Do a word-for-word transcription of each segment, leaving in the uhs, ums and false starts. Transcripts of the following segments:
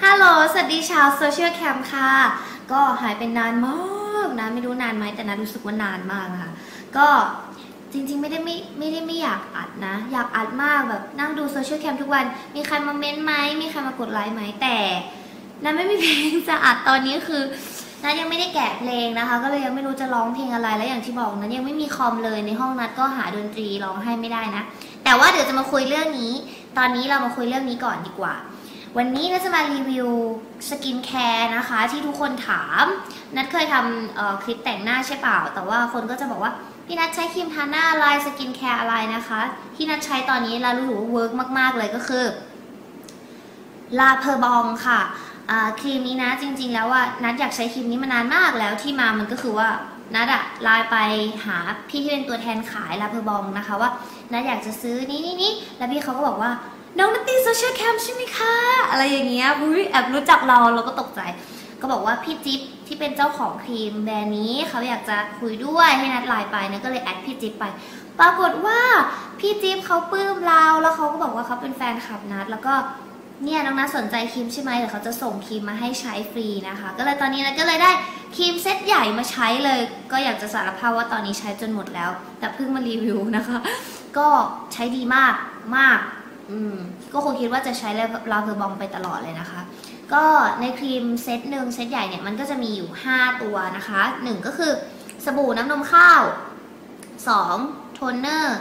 ฮัลโหลสวัสดีชาวโซเชียลแคมป์ค่ะก็หายไปนานมากนะไม่รู้นานไหมแต่นะรู้สึกว่านานมากนะคะก็จริงๆไม่ได้ไม่ไม่ได้ไม่อยากอัดนะอยากอัดมากแบบนั่งดูโซเชียลแคมป์ทุกวันมีใครมาเม้นไหมมีใครมากดไลค์ไหมแต่นั้นไม่มีเพลงจะอัดตอนนี้คือนัดยังไม่ได้แกะเพลงนะคะก็เลยยังไม่รู้จะร้องเพลงอะไรแล้วอย่างที่บอกนั้นยังไม่มีคอมเลยในห้องนัดก็หาดนตรีร้องให้ไม่ได้นะแต่ว่าเดี๋ยวจะมาคุยเรื่องนี้ตอนนี้เรามาคุยเรื่องนี้ก่อนดีกว่าวันนี้นัดจะมารีวิวสกินแคร์นะคะที่ทุกคนถามนัดเคยทำคลิปแต่งหน้าใช่เปล่าแต่ว่าคนก็จะบอกว่าพี่นัดใช้ครีมทาหน้าอะไรสกินแคร์อะไรนะคะที่นัดใช้ตอนนี้เรารู้สึกว่าเวิร์กมากๆเลยก็คือลาเพอร์บองค่ะครีมนี้นะจริงๆแล้วว่านัดอยากใช้ครีมนี้มานานมากแล้วที่มามันก็คือว่านัดอะไลน์ไปหาพี่ที่เป็นตัวแทนขายลาเพอร์บองนะคะว่านัดอยากจะซื้อนี้นี้นี้แล้วพี่เขาก็บอกว่าน้องนัตตี้โซเชียลแคมใช่ไหมคะอะไรอย่างเงี้ยอุ้ยแอบรู้จักเราเราก็ตกใจก็บอกว่าพี่จิ๊บที่เป็นเจ้าของครีมแบรนด์นี้เขาอยากจะคุยด้วยให้นัดไลน์ไปนะก็เลยแอดพี่จิ๊บไปปรากฏว่าพี่จิ๊บเขาปลื้มเราแล้วเขาก็บอกว่าเขาเป็นแฟนคลับนัดแล้วก็เนี่ยน้องนัทสนใจครีมใช่ไหมเดี๋ยวเขาจะส่งครีมมาให้ใช้ฟรีนะคะก็เลยตอนนี้นัทก็เลยได้ครีมเซตใหญ่มาใช้เลยก็อยากจะสารภาพว่าตอนนี้ใช้จนหมดแล้วแต่เพิ่งมารีวิวนะคะก็ใช้ดีมากมากอืมก็คงคิดว่าจะใช้ลาเพอร์บองไปตลอดเลยนะคะก็ในครีมเซตหนึ่งเซตใหญ่เนี่ยมันก็จะมีอยู่ห้าตัวนะคะหนึ่งก็คือสบู่น้ำนมข้าวสองโทนเนอร์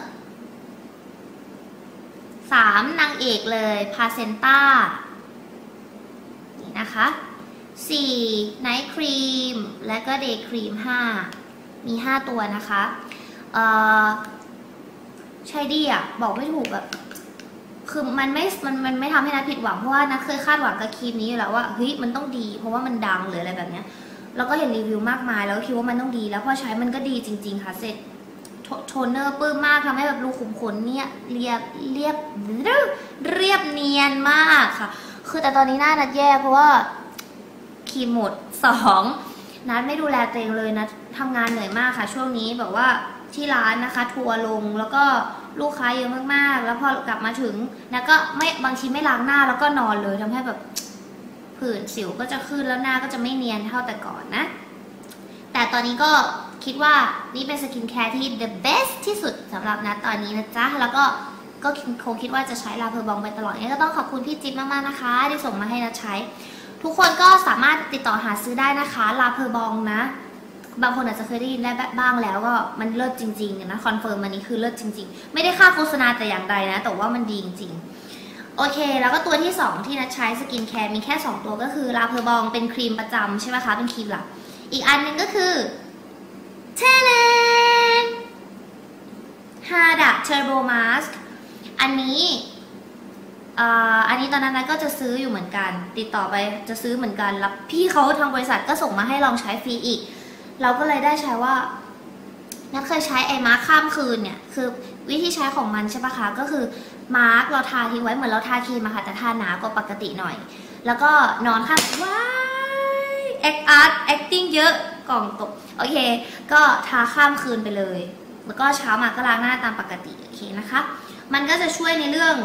สามนางเอกเลยพาเซนต้านี่นะคะสี่ไนท์ครีมและก็เดย์ครีมห้ามีห้าตัวนะคะเอ่อใช่ดีอ่ะบอกไม่ถูกแบบคือมันไม่มันมันไม่ทำให้นัทผิดหวังเพราะว่านัทเคยคาดหวังกับครีมนี้อยู่แล้วว่าเฮ้ยมันต้องดีเพราะว่ามันดังหรืออะไรแบบเนี้ยแล้วก็เห็นรีวิวมากมายแล้วคิดว่ามันต้องดีแล้วพอใช้มันก็ดีจริงๆค่ะเสร็จโทนเนอร์ปื้มมากทำให้แบบรูขุมขนเนี่ยเรียบเรียบเรียบเนียนมากค่ะคือแต่ตอนนี้หน้านัดแย่เพราะว่าครีมหมดสองนัดไม่ดูแลตัวเองเลยนะทำงานเหนื่อยมากค่ะช่วงนี้แบบว่าที่ร้านนะคะทัวร์ลงแล้วก็ลูกค้าเยอะมากๆแล้วพอกลับมาถึงนัดก็ไม่บางทีไม่ล้างหน้าแล้วก็นอนเลยทำให้แบบผื่นสิวก็จะขึ้นแล้วหน้าก็จะไม่เนียนเท่าแต่ก่อนนะแต่ตอนนี้ก็คิดว่านี่เป็นสกินแคร์ที่ the best ที่สุดสำหรับนัดตอนนี้นะจ๊ะแล้วก็ก็คงคิดว่าจะใช้ลาเพอร์บองไปตลอดงั้นก็ต้องขอบคุณพี่จิ๊บมากๆนะคะที่ส่งมาให้นัดใช้ทุกคนก็สามารถติดต่อหาซื้อได้นะคะลาเพอร์บองนะบางคนอาจจะเคยได้ยินได้บ้างแล้วก็มันเลิศจริงๆนะคอนเฟิร์มอันนี้คือเลิศจริงๆไม่ได้ค่าโฆษณาแต่อย่างใดนะแต่ว่ามันดีจริงๆโอเคแล้วก็ตัวที่สองที่นัดใช้สกินแคร์มีแค่สองตัวก็คือลาเพอร์บองเป็นครีมประจำใช่ไหมคะเป็นครีมหลักอีกอันนึงก็คือเทเลนฮาดะเทอร์โบมาสก์อันนี้อันนี้ตอนนั้นก็จะซื้ออยู่เหมือนกันติดต่อไปจะซื้อเหมือนกันแล้วพี่เขาทางบริษัทก็ส่งมาให้ลองใช้ฟรีอีกเราก็เลยได้ใช้ว่านัทเคยใช้ไอ้มาร์คข้ามคืนเนี่ยคือวิธีใช้ของมันใช่ปะคะก็คือมาร์คเราทาทิ้งไว้เหมือนเราทาครีมอะค่ะแต่ทาหนากว่าปกติหน่อยแล้วก็นอนข้างว้ายแอคอาร์ตแอคติ้งเยอะกล่องตกโอเคก็ทาข้ามคืนไปเลยแล้วก็เช้ามาก็ล้างหน้าตามปกติโอเคนะคะมันก็จะช่วยในเรื่อง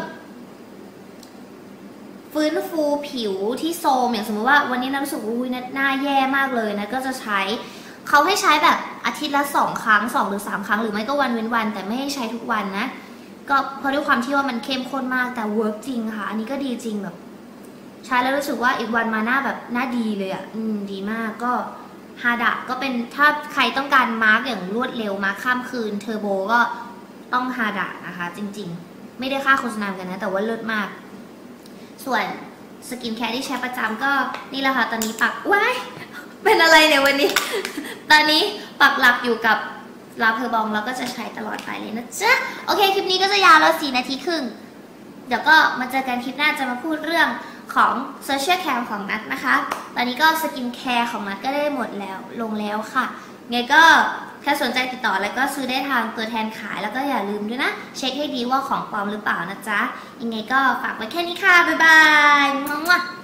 ฟื้นฟูผิวที่โทรมอย่างสมมติว่าวันนี้น้ำสุกอุ้ยหน้าแย่มากเลยนะก็จะใช้เขาให้ใช้แบบอาทิตย์ละสองครั้งสองหรือสามครั้งหรือไม่ก็วันเว้นวันแต่ไม่ให้ใช้ทุกวันนะก็เพราะด้วยความที่ว่ามันเข้มข้นมากแต่เวิร์กจริงค่ะอันนี้ก็ดีจริงแบบใช้แล้วรู้สึกว่าอีกวันมาหน้าแบบหน้าดีเลยอ่ะอืมดีมากก็ฮาดะก็เป็นถ้าใครต้องการมาร์กอย่างรวดเร็วมาร์กข้ามคืนเทอร์โบก็ต้องฮาดะนะคะจริงๆไม่ได้ค่าโฆษณากันนะแต่ว่าเลิศมากส่วนสกินแคร์ที่ใช้ประจำก็นี่แหละค่ะตอนนี้ปักว้ายเป็นอะไรเนี่ยวันนี้ตอนนี้ปักหลักอยู่กับลาเพอร์บองแล้วก็จะใช้ตลอดไปเลยนะจ๊ะโอเคคลิปนี้ก็จะยาวแล้วสี่นาทีครึ่งเดี๋ยวก็มาเจอกันคลิปหน้าจะมาพูดเรื่องของโซเชียลแคร์ของนัทนะคะตอนนี้ก็สกินแคร์ของนัทก็ได้หมดแล้วลงแล้วค่ะไงก็ถ้าสนใจติดต่อแล้วก็ซื้อได้ทางตัวแทนขายแล้วก็อย่าลืมด้วยนะเช็คให้ดีว่าของปลอมหรือเปล่านะจ๊ะยังไงก็ฝากไว้แค่นี้ค่ะบ๊ายบาย